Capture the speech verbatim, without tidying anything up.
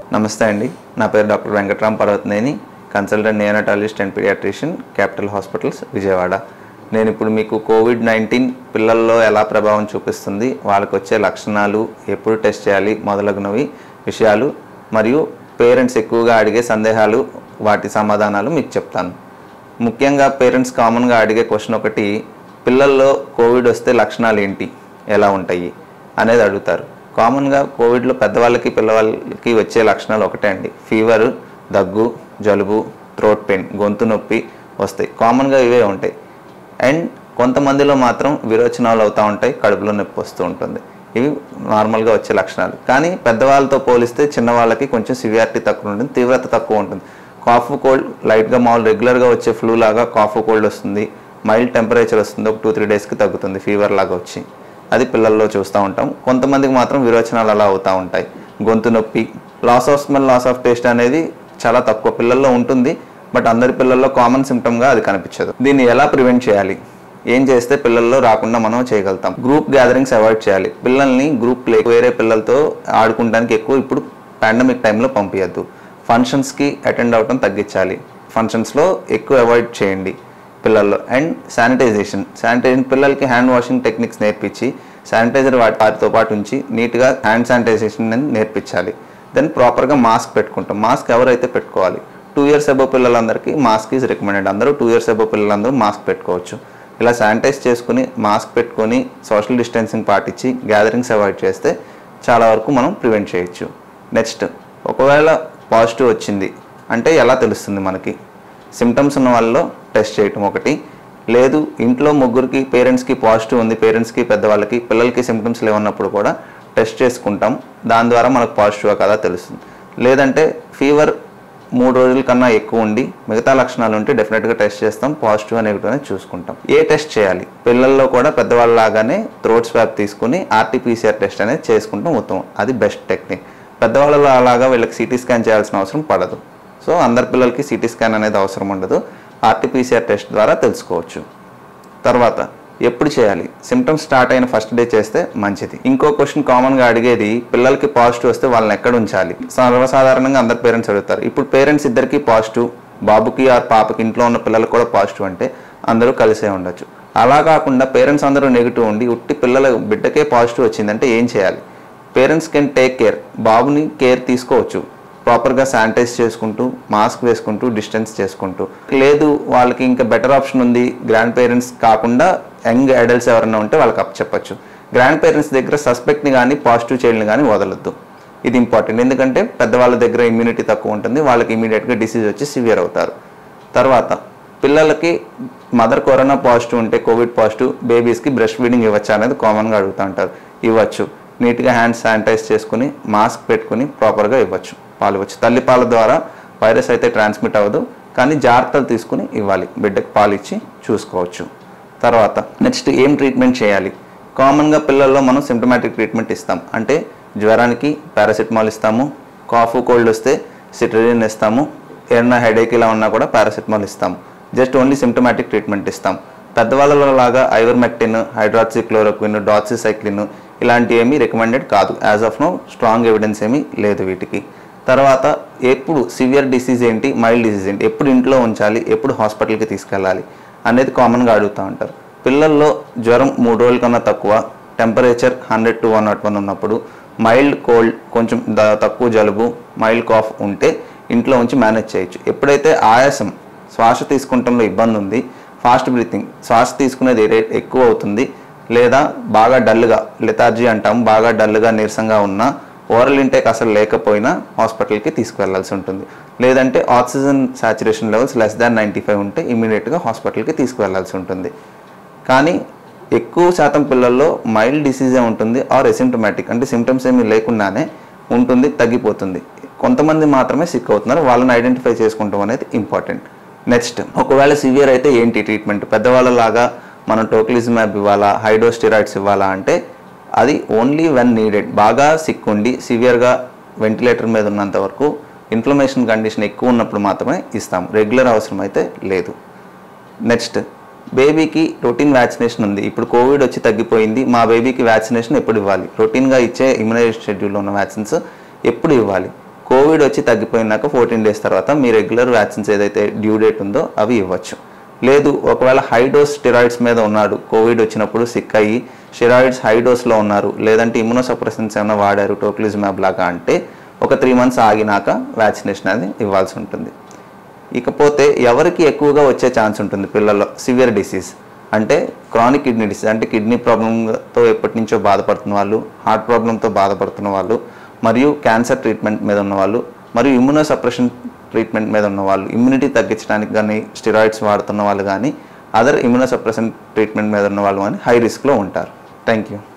నమస్తే అండి, నా పేరు doctor Venkatram Parvataneni, consultant neonatologist and paediatrician, Capital Hospitals, Vijayawada. నేను ఇప్పుడు మీకు కోవిడ్ నైన్టీన్ పిల్లల్లో ఎలా ప్రభావం చూపిస్తుంది, వాళ్ళకి వచ్చే లక్షణాలు, ఎప్పుడు టెస్ట్ చేయాలి మొదలగునవి విషయాలు మరియు పేరెంట్స్ ఎక్కువగా అడిగే సందేహాలు, వాటి సమాధానాలు మీకు చెప్తాను. ముఖ్యంగా పేరెంట్స్ కామన్గా అడిగే క్వశ్చన్ ఒకటి, పిల్లల్లో కోవిడ్ వస్తే లక్షణాలు ఏంటి, ఎలా ఉంటాయి అనేది అడుగుతారు. కామన్గా కోవిడ్లో పెద్దవాళ్ళకి పిల్లవాళ్ళకి వచ్చే లక్షణాలు ఒకటే అండి, ఫీవర్, దగ్గు, జలుబు, థ్రోట్ పెయిన్, గొంతు నొప్పి వస్తాయి. కామన్గా ఇవే ఉంటాయి. అండ్ కొంతమందిలో మాత్రం విరోచనాలు అవుతూ ఉంటాయి, కడుపులో నొప్పి వస్తూ ఉంటుంది. ఇవి నార్మల్గా వచ్చే లక్షణాలు. కానీ పెద్దవాళ్ళతో పోలిస్తే చిన్నవాళ్ళకి కొంచెం సివియారిటీ తక్కువ ఉంటుంది, తీవ్రత తక్కువ ఉంటుంది. కాఫ్ కోల్డ్ లైట్గా మామూలు రెగ్యులర్గా వచ్చే ఫ్లూ లాగా కాఫ్ కోల్డ్ వస్తుంది, మైల్డ్ టెంపరేచర్ వస్తుంది, ఒక టూ త్రీ డేస్కి తగ్గుతుంది ఫీవర్ లాగా వచ్చి. అది పిల్లల్లో చూస్తూ ఉంటాం. కొంతమందికి మాత్రం విరోచనాలు అలా అవుతూ ఉంటాయి. గొంతు నొప్పి, loss of smell, loss of taste అనేది చాలా తక్కువ పిల్లల్లో ఉంటుంది. బట్ అందరి పిల్లల్లో కామన్ సిమ్టమ్గా అది కనిపించదు. దీన్ని ఎలా ప్రివెంట్ చేయాలి, ఏం చేస్తే పిల్లల్లో రాకుండా మనం చేయగలుగుతాం? గ్రూప్ గ్యాదరింగ్స్ అవాయిడ్ చేయాలి. పిల్లల్ని గ్రూప్ ప్లే వేరే పిల్లలతో ఆడుకోవడానికి ఎక్కువ ఇప్పుడు పాండమిక్ టైంలో పంపించద్దు. ఫంక్షన్స్కి అటెండ్ అవ్వడం తగ్గించాలి. ఫంక్షన్స్లో ఎక్కువ అవాయిడ్ చేయండి పిల్లల్లో. అండ్ శానిటైజేషన్ శానిటైజేషన్ పిల్లలకి హ్యాండ్ వాషింగ్ టెక్నిక్స్ నేర్పించి, శానిటైజర్ వాటి వాటితో పాటు ఉంచి నీట్గా హ్యాండ్ శానిటైజేషన్ నేర్పించాలి. దెన్ ప్రాపర్గా మాస్క్ పెట్టుకుంటాం. మాస్క్ ఎవరైతే పెట్టుకోవాలి, టూ ఇయర్స్ అబో పిల్లలందరికీ మాస్క్ ఈజ్ రికమెండెడ్. అందరూ టూ ఇయర్స్ అబో పిల్లలందరూ మాస్క్ పెట్టుకోవచ్చు. ఇలా శానిటైజ్ చేసుకుని మాస్క్ పెట్టుకొని సోషల్ డిస్టెన్సింగ్ పాటించి గ్యాదరింగ్స్ అవాయిడ్ చేస్తే చాలా వరకు మనం ప్రివెంట్ చేయొచ్చు. నెక్స్ట్, ఒకవేళ పాజిటివ్ వచ్చింది అంటే ఎలా తెలుస్తుంది మనకి? సిమ్టమ్స్ ఉన్న వాళ్ళలో టెస్ట్ చేయటం ఒకటి. లేదు ఇంట్లో ముగ్గురికి పేరెంట్స్కి పాజిటివ్ ఉంది, పేరెంట్స్కి పెద్దవాళ్ళకి పిల్లలకి సిమ్టమ్స్ లేవన్నప్పుడు కూడా టెస్ట్ చేసుకుంటాం. దాని ద్వారా మనకు పాజిటివా కదా తెలుస్తుంది. లేదంటే ఫీవర్ మూడు రోజుల కన్నా ఎక్కువ ఉండి మిగతా లక్షణాలు ఉంటే డెఫినెట్గా టెస్ట్ చేస్తాం, పాజిటివ్ నెగిటివ్ అనేది చూసుకుంటాం. ఏ టెస్ట్ చేయాలి? పిల్లల్లో కూడా పెద్దవాళ్ళలాగానే థ్రోట్ స్వాబ్ తీసుకుని ఆర్టీపీసీఆర్ టెస్ట్ అనేది చేసుకుంటాం ఉత్తమం. అది బెస్ట్ టెక్నిక్. పెద్దవాళ్ళలో అలాగా వీళ్ళకి సిటీ స్కాన్ చేయాల్సిన అవసరం పడదు. సో అందరి పిల్లలకి సిటీ స్కాన్ అనేది అవసరం ఉండదు. ఆర్టీపీసీఆర్ టెస్ట్ ద్వారా తెలుసుకోవచ్చు. తర్వాత ఎప్పుడు చేయాలి? సిమ్టమ్స్ స్టార్ట్ అయిన ఫస్ట్ డే చేస్తే మంచిది. ఇంకో క్వశ్చన్ కామన్గా అడిగేది, పిల్లలకి పాజిటివ్ వస్తే వాళ్ళని ఎక్కడ ఉంచాలి? సర్వసాధారణంగా అందరు పేరెంట్స్ అడుగుతారు. ఇప్పుడు పేరెంట్స్ ఇద్దరికి పాజిటివ్, బాబుకి ఆర్ పాపకి ఇంట్లో ఉన్న పిల్లలకు కూడా పాజిటివ్ అంటే అందరూ కలిసే ఉండొచ్చు. అలా కాకుండా పేరెంట్స్ అందరూ నెగిటివ్ ఉండి ఉట్టి పిల్లల బిడ్డకే పాజిటివ్ వచ్చిందంటే ఏం చేయాలి? Parents can take care. బాబుని కేర్ తీసుకోవచ్చు, ప్రాపర్గా శానిటైజ్ చేసుకుంటూ, మాస్క్ వేసుకుంటూ, డిస్టెన్స్ చేసుకుంటూ. లేదు వాళ్ళకి ఇంకా బెటర్ ఆప్షన్ ఉంది, గ్రాండ్ పేరెంట్స్ కాకుండా యంగ్ అడల్ట్స్ ఎవరైనా ఉంటే వాళ్ళకి అప్ చెప్పచ్చు. గ్రాండ్ పేరెంట్స్ దగ్గర సస్పెక్ట్ని కానీ పాజిటివ్ చైల్డ్ని కానీ వదలొద్దు. ఇది ఇంపార్టెంట్. ఎందుకంటే పెద్దవాళ్ళ దగ్గర ఇమ్యూనిటీ తక్కువ ఉంటుంది, వాళ్ళకి ఇమీడియట్గా డిసీజ్ వచ్చి సివియర్ అవుతారు. తర్వాత పిల్లలకి మదర్ కరోనా పాజిటివ్ ఉంటే, కోవిడ్ పాజిటివ్ బేబీస్కి బ్రెస్ట్ ఫీడింగ్ ఇవ్వచ్చు అనేది కామన్గా అడుగుతూ ఉంటారు. ఇవ్వచ్చు. నీట్గా హ్యాండ్స్ శానిటైజ్ చేసుకుని మాస్క్ పెట్టుకుని ప్రాపర్గా ఇవ్వచ్చు, పాలు ఇవ్వచ్చు. తల్లిపాల ద్వారా వైరస్ అయితే ట్రాన్స్మిట్ అవ్వదు, కానీ జాగ్రత్తలు తీసుకుని ఇవ్వాలి. బిడ్డకి పాలు ఇచ్చి చూసుకోవచ్చు. తర్వాత నెక్స్ట్ ఏం ట్రీట్మెంట్ చేయాలి? కామన్గా పిల్లల్లో మనం సిమ్టమాటిక్ ట్రీట్మెంట్ ఇస్తాం. అంటే జ్వరానికి పారాసిటమాల్ ఇస్తాము, కాఫ్ కోల్డ్ వస్తే సిట్రజిన్ ఇస్తాము, ఏదైనా హెడేక్ ఇలా ఉన్నా కూడా పారాసిటమాల్ ఇస్తాము. జస్ట్ ఓన్లీ సిమ్టమాటిక్ ట్రీట్మెంట్ ఇస్తాం. పెద్దవాళ్ళలో లాగా ఐవర్మెక్టిన్, హైడ్రాక్సిక్లోరోక్విన్, డాక్సిసైక్లిన్ ఇలాంటివి ఏమీ రికమెండెడ్ కాదు. As of no strong evidence ఏమీ లేదు వీటికి. తర్వాత ఎప్పుడు సివియర్ డిసీజ్ ఏంటి, మైల్డ్ డిసీజ్ ఏంటి, ఎప్పుడు ఇంట్లో ఉంచాలి, ఎప్పుడు హాస్పిటల్కి తీసుకెళ్ళాలి అనేది కామన్గా అడుగుతూ ఉంటారు. పిల్లల్లో జ్వరం మూడు రోజుల కన్నా తక్కువ, temperature hundred to one naught one ఉన్నప్పుడు, మైల్డ్ కోల్డ్, కొంచెం తక్కువ జలుబు, మైల్డ్ కాఫ్ ఉంటే ఇంట్లో ఉంచి మేనేజ్ చేయొచ్చు. ఎప్పుడైతే ఆయాసం, శ్వాస తీసుకుంటంలో ఇబ్బంది ఉంది, ఫాస్ట్ బ్రీతింగ్, శ్వాస తీసుకునేది రేట్ ఎక్కువ అవుతుంది, లేదా బాగా డల్గా లెథార్జీ అంటాం, బాగా డల్గా నీరసంగా ఉన్నా, ఓరల్ ఇంటేక్ అసలు లేకపోయినా హాస్పిటల్కి తీసుకువెళ్లాల్సి ఉంటుంది. లేదంటే oxygen saturation levels less than ninety five ఉంటే ఇమీడియట్గా హాస్పిటల్కి తీసుకువెళ్లాల్సి ఉంటుంది. కానీ ఎక్కువ శాతం పిల్లల్లో మైల్డ్ డిసీజే ఉంటుంది, ఆర్ ఎసిమ్టమాటిక్ అంటే సిమ్టమ్స్ ఏమీ లేకుండానే ఉంటుంది, తగ్గిపోతుంది. కొంతమంది మాత్రమే సిక్ అవుతున్నారు, వాళ్ళని ఐడెంటిఫై చేసుకుంటాం అనేది ఇంపార్టెంట్. నెక్స్ట్, ఒకవేళ సివియర్ అయితే ఏంటి ట్రీట్మెంట్? పెద్దవాళ్ళలాగా మనం టోక్లిజుమాబ్ ఇవ్వాలా, హైడ్రోస్టెరాయిడ్స్ ఇవ్వాలా అంటే అది ఓన్లీ వెన్ నీడెడ్. బాగా సిక్ ఉండి సివియర్గా వెంటిలేటర్ మీద ఉన్నంత వరకు, ఇన్ఫ్లమేషన్ కండిషన్ ఎక్కువ ఉన్నప్పుడు మాత్రమే ఇస్తాం, రెగ్యులర్ అవసరం అయితే లేదు. నెక్స్ట్, బేబీకి రొటీన్ వ్యాక్సినేషన్ ఉంది. ఇప్పుడు కోవిడ్ వచ్చి తగ్గిపోయింది, మా బేబీకి వ్యాక్సినేషన్ ఎప్పుడు ఇవ్వాలి? రొటీన్గా ఇచ్చే ఇమ్యునైజేషన్ షెడ్యూల్లో ఉన్న వ్యాక్సిన్స్ ఎప్పుడు ఇవ్వాలి? కోవిడ్ వచ్చి తగ్గిపోయినాక ఫోర్టీన్ డేస్ తర్వాత మీ రెగ్యులర్ వ్యాక్సిన్స్ ఏదైతే డ్యూ డేట్ ఉందో అవి ఇవ్వచ్చు. లేదు ఒకవేళ హై డోస్ స్టెరాయిడ్స్ మీద ఉన్నాడు, కోవిడ్ వచ్చినప్పుడు సిక్ అయ్యి స్టెరాయిడ్స్ హై డోస్లో ఉన్నారు, లేదంటే ఇమ్యూనోసప్రెసెన్స్ ఏమైనా వాడారు టోక్లిజుమాబ్ లాగా అంటే ఒక త్రీ మంత్స్ ఆగినాక వ్యాక్సినేషన్ అది ఇవ్వాల్సి ఉంటుంది. ఇకపోతే ఎవరికి ఎక్కువగా వచ్చే ఛాన్స్ ఉంటుంది పిల్లల్లో, సివియర్ డిసీజ్ అంటే క్రానిక్ కిడ్నీ డిసీజ్ అంటే కిడ్నీ ప్రాబ్లంతో ఎప్పటి నుంచో బాధపడుతున్న వాళ్ళు, హార్ట్ ప్రాబ్లంతో బాధపడుతున్న వాళ్ళు, మరియు క్యాన్సర్ ట్రీట్మెంట్ మీద ఉన్న వాళ్ళు, మరియు ఇమ్యూనోసప్రెషన్ ట్రీట్మెంట్ మీద ఉన్న వాళ్ళు, ఇమ్యూనిటీ తగ్గించడానికి కానీ స్టెరాయిడ్స్ వాడుతున్న వాళ్ళు కానీ, అదర్ ఇమ్యూనోసప్రెషన్ ట్రీట్మెంట్ మీద ఉన్న వాళ్ళు కానీ హై రిస్క్లో ఉంటారు. Thank you.